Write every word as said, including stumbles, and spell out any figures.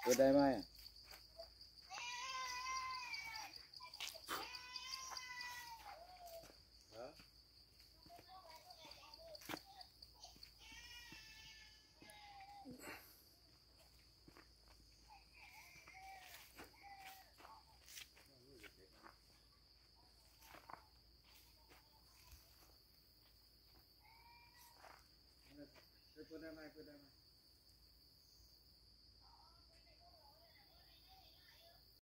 เปิดได้ไหมเปิดได้ไหมเปิดได้ไหม